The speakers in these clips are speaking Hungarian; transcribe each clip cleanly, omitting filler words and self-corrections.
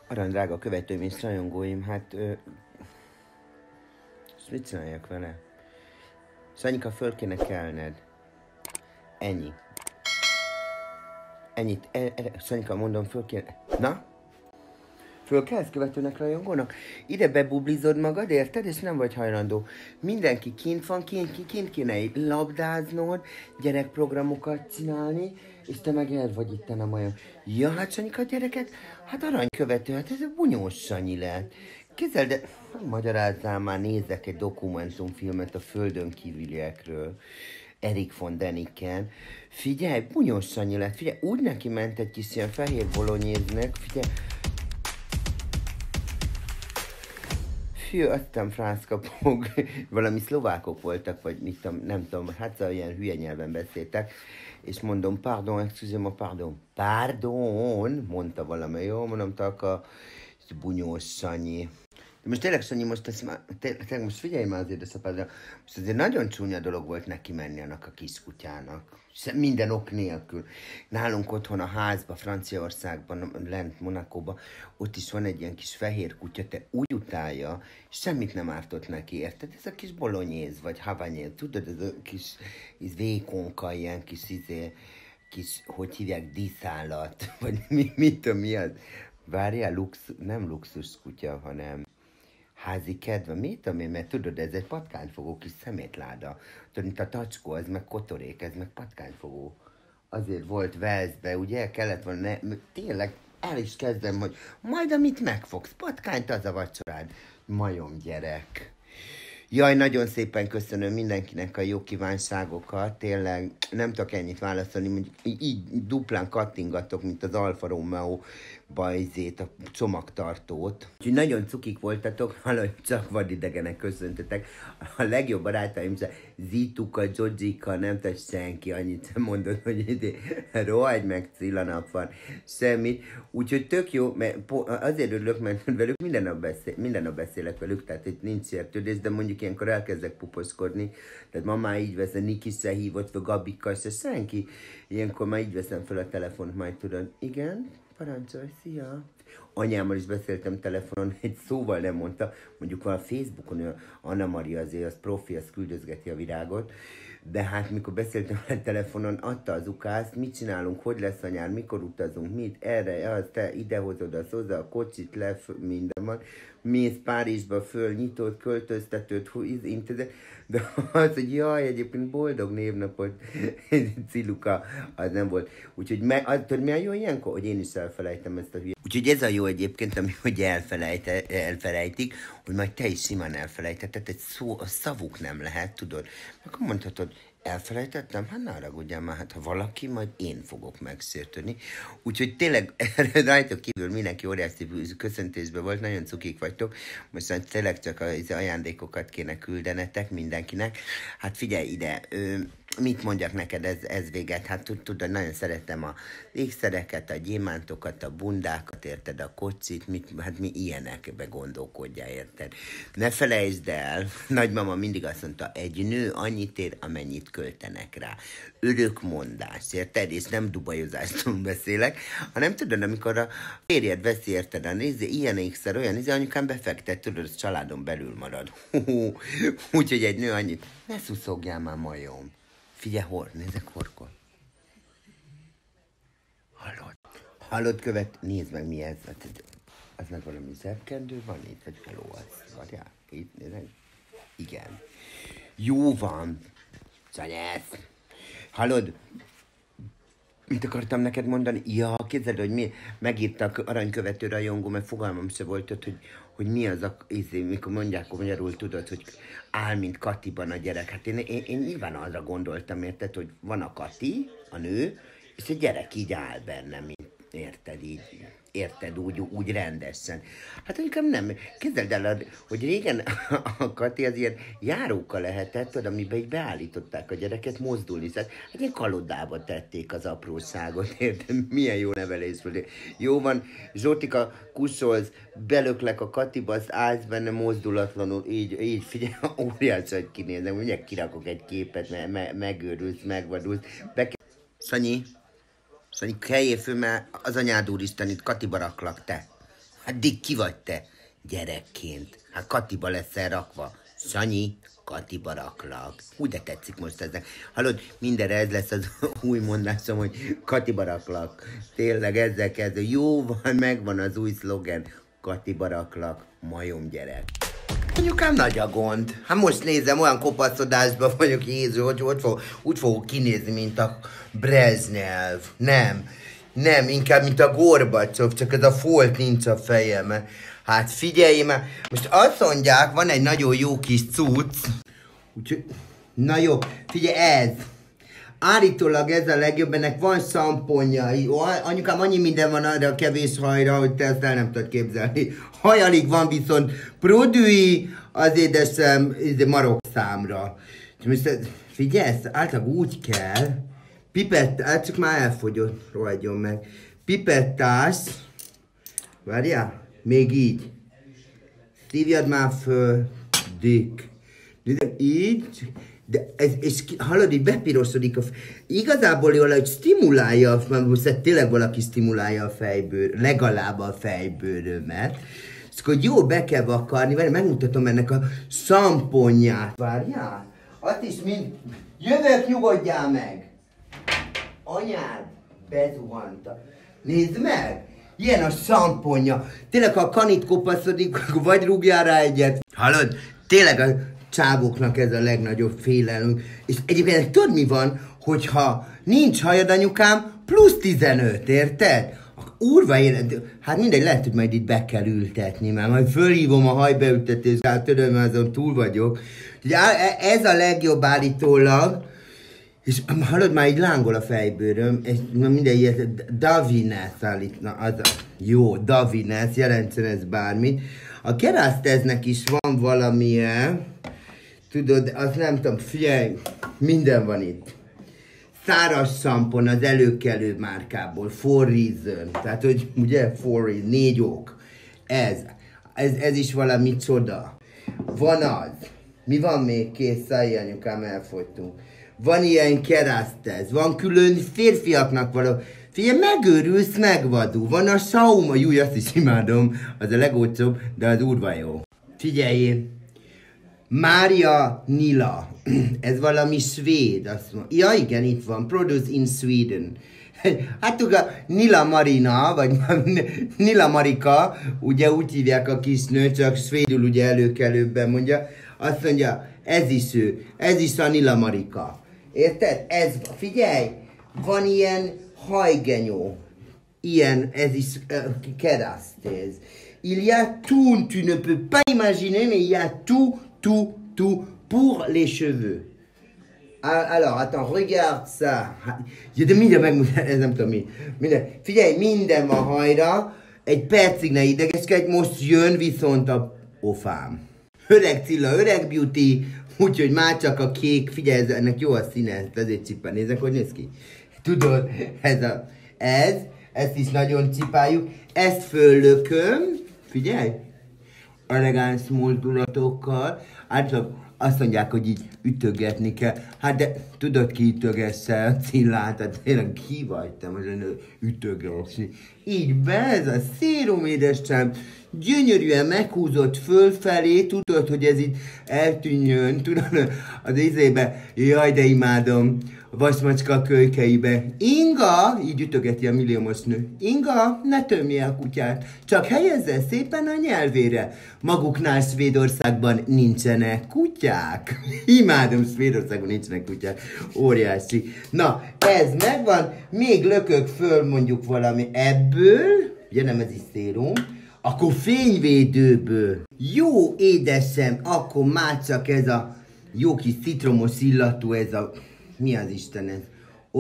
Arany drága követőim és rajongóim, hát mit csináljak vele? Szanyika, föl kéne kelned. Ennyi. Ennyit. Szanyika, mondom, föl kéne... Na? Fölkelsz követőnek, rajongónak? Ide bebublizod magad, érted? És nem vagy hajlandó. Mindenki kint van, kint kéne labdáznod, gyerekprogramokat csinálni, és te meg el vagy itten a majom. Ja, hát Sanyika, gyerekek, hát aranykövető, hát ez a bunyós Sanyi lett. Képzeld, de magyarázzál már, nézzek egy dokumentumfilmet a földön kívüliekről. Erik von Däniken. Figyelj, bunyós Sanyi lett, figyelj, úgy neki ment egy kis ilyen fehér bolonyéznek, figyelj. Fű, aztán frászkapok, valami szlovákok voltak, vagy mit tudom, nem tudom, hát ilyen hülye nyelven beszéltek, és mondom, pardon, excusez-moi, pardon, mondta valami, jó, mondom, taka, bunyós Sanyi. De most tényleg, Sanyi, tényleg most figyelj már azért, most azért nagyon csúnya dolog volt neki menni annak a kiskutyának. Minden ok nélkül. Nálunk otthon a házba, Franciaországban, lent Monakóban, ott is van egy ilyen kis fehér kutya, te úgy utálja, semmit nem ártott neki, érted? Ez a kis bolonyéz, vagy havanyéz, tudod, ez a kis vékonka, ilyen kis, hogy hívják, díszállat, vagy mit tudom, mi az? Várjál, nem luxus kutya, hanem házi kedve, mit tudom én, mert tudod, ez egy patkányfogó kis szemétláda. Tudod, mint a tacskó, ez meg kotorék, ez meg patkányfogó. Azért volt Velszbe, ugye, kellett volna, tényleg el is kezdem, hogy majd amit megfogsz, patkányt az a vacsorád. Majom gyerek. Jaj, nagyon szépen köszönöm mindenkinek a jó kívánságokat, tényleg nem tudok ennyit válaszolni, mondjuk így duplán kattingatok, mint az Alfa Romeo bajzét, a csomagtartót. Úgyhogy nagyon cukik voltatok, valahogy csak vadidegenek köszöntetek. A legjobb barátaim, Zituka, Georgika, nem tesz senki annyit mondod, hogy rohagy meg, Cilanap van, semmit. Úgyhogy tök jó, mert azért örülök, mert velük minden nap beszélek velük, tehát itt nincs sértődés, de mondjuk ilyenkor elkezdek puposkodni, tehát ma már így veszem, Niki se hívott fel, Gabika se, senki. Ilyenkor már így veszem fel a telefont, majd tudod, igen, parancsolj, szia! Anyámmal is beszéltem telefonon, egy szóval nem mondta, mondjuk van a Facebookon, Anna Maria azért, az profi, az küldözgeti a virágot, de hát mikor beszéltem a telefonon, adta az ukázt, mit csinálunk, hogy lesz a nyár, mikor utazunk, mit, erre, az, te idehozod, az hozzá, a kocsit, minden van, mész Párizsba föl, nyitod, költöztetőd, intézet, de az, hogy jaj, egyébként boldog névnapot, Ciluka, az nem volt. Úgyhogy tudod, mi a jó ilyenkor? Hogy én is elfelejtem ezt a hülye. Úgyhogy ez a jó egyébként, ami hogy elfelejtik, hogy majd te is simán elfelejtetted, a szavuk nem lehet, tudod. Akkor mondhatod, elfelejtettem? Hát ne haragudjál már, hát ha valaki, majd én fogok megsértődni. Úgyhogy tényleg rajtok kívül mindenki óriási köszöntésben volt, nagyon cukik vagytok. Most tényleg csak az ajándékokat kéne küldenetek mindenkinek. Hát figyelj ide, mit mondjak neked, ez véget? Hát tudod, nagyon szeretem a ékszereket, a gyémántokat, a bundákat, érted, a kocsit, hát mi ilyenekbe gondolkodjál, érted? Ne felejtsd el, nagymama mindig azt mondta, egy nő annyit ér, amennyit költenek rá. Örökmondás, érted? És nem dubajozástól beszélek, hanem tudod, amikor a férjed veszi, érted, a ilyen ékszer, olyan anyukám befektet, tudod, az családon belül marad. Úgyhogy egy nő annyit, ne szuszogjál már, majom. Figyelj, nézzek horkol. Hallod, nézd meg mi ez. Az meg valami zsebkendő van itt, vagy feló az. Várjál, itt nézek. Igen. Jó van. Szanyesz. Hallod? Mit akartam neked mondani? Ja, képzeld, hogy mi megírtak aranykövető rajongó, mert fogalmam se volt ott, hogy mi az a mikor mondják magyarul, tudod, hogy áll, mint Katiban a gyerek. Hát én nyilván arra gondoltam, érted, hogy van a Kati, a nő, és a gyerek így áll benne, mint érted, így, érted, úgy rendesen. Hát inkább nem. Képzeld el, hogy régen a Kati az ilyen járóka lehetett, tudod, amiben így beállították a gyereket mozdulni. Tehát egy ilyen kalodába tették az apróságot, érted? Milyen jó nevelés volt. Jó van, Zsótika, kussolsz, belöklek a Katiba, az állsz benne mozdulatlanul, így figyelj, óriási, hogy kinézem, mindjárt kirakok egy képet, megőrülsz, megvadulsz. Sanyi, keljél föl, mert az anyád úristen, itt Katiba raklak, te. Addig ki vagy te gyerekként? Hát Katiba leszel rakva. Sanyi, Katiba raklak. Úgy de tetszik most ezek. Hallod, mindenre ez lesz az új mondásom, hogy Katiba raklak. Tényleg ezzel kezdő. Jó van, megvan az új szlogen. Katiba raklak, majom gyerek. Anyukám nagy a gond. Hát most nézem, olyan kopaszodásban vagyok, Jézus, hogy úgy fogok kinézni, mint a Brezsnyev. Nem, inkább, mint a Gorbacsov, csak ez a folt nincs a fejemen. Hát figyelj már, most azt mondják, van egy nagyon jó kis cucc. Úgyhogy, na jó, figyelj ez. Állítólag ez a legjobb, ennek van szamponja. Anyukám, annyi minden van arra a kevés hajra, hogy te ezt el nem tudod képzelni. Hajalig van viszont produi az édesem marokszámra. Most figyelj, ezt általában úgy kell. Pipettás, csak már elfogyott, rohadjon meg. Pipettás, várjál, még így. Szívjad már föl, Dick. Így, de ez, és hallod, így bepirosodik a igazából jól, hogy stimulálja, most tényleg valaki stimulálja a fejbőr, legalább a fejbőrömet. És akkor jó be kell vakarni, várj, megmutatom ennek a szamponját. Várjál, azt is mind, jövök, nyugodjál meg. Anyád bezuhanta. Nézd meg! Ilyen a szamponja. Tényleg, ha a kanit kopaszodik, akkor vagy rúgjál rá egyet. Hallod? Tényleg a csávóknak ez a legnagyobb félelmünk. És egyébként tudod mi van, hogyha nincs hajad, anyukám, plusz 15, érted? Úrva élet, hát mindegy, lehet, hogy majd itt be kell ültetni, mert majd fölhívom a hajbeültetést, hát tudom, azon túl vagyok. Ez a legjobb állítólag. És hallod, már így lángol a fejbőröm, és mindegy, ilyet, Davines állítna, az jó, Davines, jelentsen ez bármit. A keraszteznek is van valamilyen, tudod, azt nem tudom, figyelj, minden van itt. Száraz szampon az előkelő márkából, 4 Reason, tehát hogy ugye 4 Reason, 4 ok. Ez is valami csoda. Van az, mi van még, kész, szállj anyukám, elfogytunk. Van ilyen kerasztez, van külön férfiaknak való. Figyelj, megőrülsz, megvadul. Van a sauma, júj, azt is imádom, az a legolcsóbb, de az urva jó. Figyelj, Mária Nila, ez valami svéd, azt mondja. Ja igen, itt van, produce in Sweden. Hát a Nila Marina, vagy Nila Marika, ugye úgy hívják a kisnőt, csak svédül ugye előkelőbben mondja. Azt mondja, ez is ő, ez is a Nila Marika. Érted? Ez, figyelj, van ilyen hajgenyó. Ilyen, ez is kerasztéz. Il y a tout, tu ne peux pas imaginer, mais il y a tout pour les cheveux. Alors, attends, regarde ça. Ja, de mindjárt megmutatom, ez nem tudom mi. Figyelj, minden van hajra, egy percig ne idegeskedj, most jön viszont a ofám. Öreg Cilla, öreg beauty, úgyhogy már csak a kék, figyelj, ennek jó a színe, ezért csipa, nézzek, hogy néz ki. Tudod, ezt is nagyon csipáljuk, ezt föllököm, figyelj, elegáns mozdulatokkal, általában azt mondják, hogy így ütögetni kell. Hát de tudod ki ütögesse a Cillát, tehát tényleg ki vagy te most ütögetni. Így be, ez a szérum édesem, gyönyörűen meghúzott fölfelé, tudod, hogy ez így eltűnjön, tudod, az izébe, jaj, de imádom, vasmacska kölykeibe. Inga, így ütögeti a milliómos nő, Inga, ne tömje a kutyát, csak helyezze szépen a nyelvére. Maguknál Svédországban nincsenek kutyák. Imádom, Svédországban nincsenek kutyák. Óriási. Na, ez megvan, még lökök föl mondjuk valami ebből, ugye nem ez is szérum, akkor fényvédőből. Jó édesem, akkor már csak ez a jó kis citromos illatú, ez a, mi az Isten ez?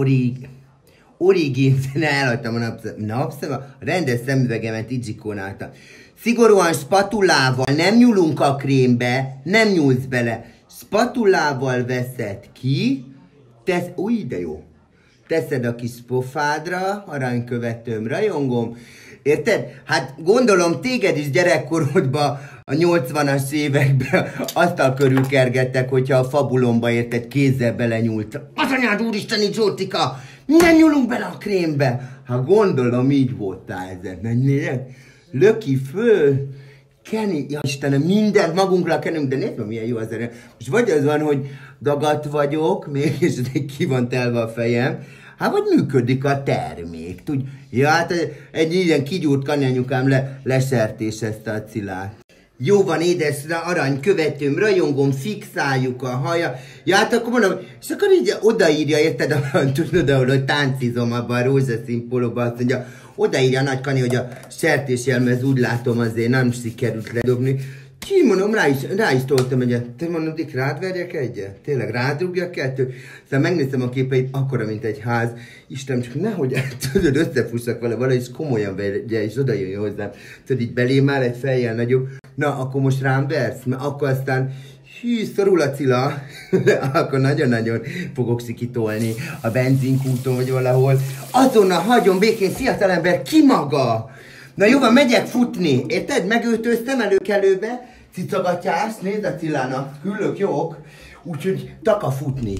Origin, elhagytam a napszava, rendes szemüvegemet így zsikonáltam. Szigorúan spatulával, nem nyúlunk a krémbe, nem nyúlsz bele. Spatulával veszed ki, új, de jó. Teszed a kis pofádra, aranykövetőm, rajongom. Érted? Hát gondolom téged is gyerekkorodban a 80-as években asztal körül kergettek, hogyha a fabulomba érted kézzel belenyúlt. Az anyád úristeni Zsótika, nem nyúlunk bele a krémbe. Hát gondolom így voltál ezen. Löki föl, Kenny, ja Istenem, mindent magunkra kenünk, de nézd meg milyen jó az erő. Most vagy az van, hogy dagat vagyok, mégis ki van telve a fejem, hát vagy működik a termék, tudj. Ja, hát egy ilyen kigyúrt kanyanyukám lesertészezte a Cilát. Jó van, édes arany követőm, rajongom, fixáljuk a haja. Ja, hát akkor mondom, és akkor így odaírja, érted, tudod, ahol hogy táncizom abban a rózsaszín polóban, azt mondja, odaírja a nagy Kani, hogy a sertésjelmez úgy látom azért nem sikerült ledobni. Ki mondom, rá is toltam egyet. Te mondom, Dick, rád verjek egyet? Tényleg rád rúgjak kettőt? Aztán megnéztem a képeit, akkora, mint egy ház. Isten, csak nehogy tudod, összefussak vele valahogy, és komolyan verje, és oda jöjjön hozzám. Tudod, így belém áll egy fejjel nagyobb. Na, akkor most rám versz? Mert akkor aztán, hű, szorul a Cilla, akkor nagyon-nagyon fogok szikitolni a benzinkúton, vagy valahol. Azonnal hagyom békén, fiatalember, ki maga? Na jó van, megyek futni, érted? Megöltöztem előkelőbe, cicogatyás, nézd a Cillának, küllök jók, úgyhogy taka futni.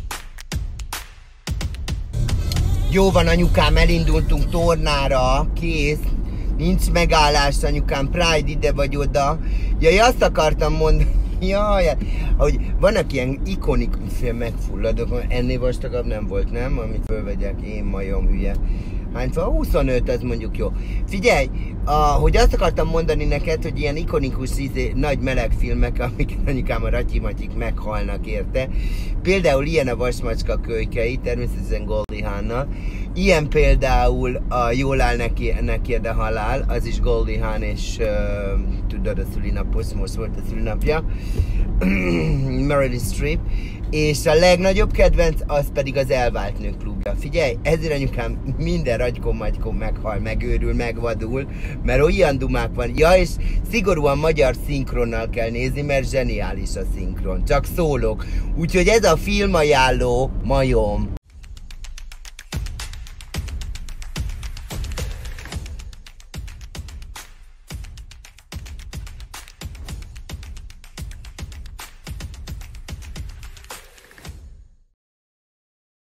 Jó van, anyukám, elindultunk tornára, kész. Nincs megállás, anyukám, Pride ide vagy oda. Jaj, azt akartam mondani, jaj, hogy vannak ilyen ikonikus megfulladok, ennél vastagabb nem volt, nem? Amit fölvegyek, én majom hülye. Hányszor? 25, ez mondjuk jó. Figyelj, hogy azt akartam mondani neked, hogy ilyen ikonikus nagy meleg filmek, amik anyukám a ratyimatyik meghalnak érte. Például ilyen a Vasmacska kölykei, természetesen Goldie Hawnnal. Ilyen például a Jól áll neked a halál, az is Goldie Hawn, és tudod, a szülinapos, most volt a szülinapja. Meryl Streep. És a legnagyobb kedvenc, az pedig az Elvált Nők klubja. Figyelj, ezért anyukám minden ragykon meghal, megőrül, megvadul, mert olyan dumák van. Ja, és szigorúan magyar szinkronnal kell nézni, mert zseniális a szinkron. Csak szólok. Úgyhogy ez a filmajánló majom.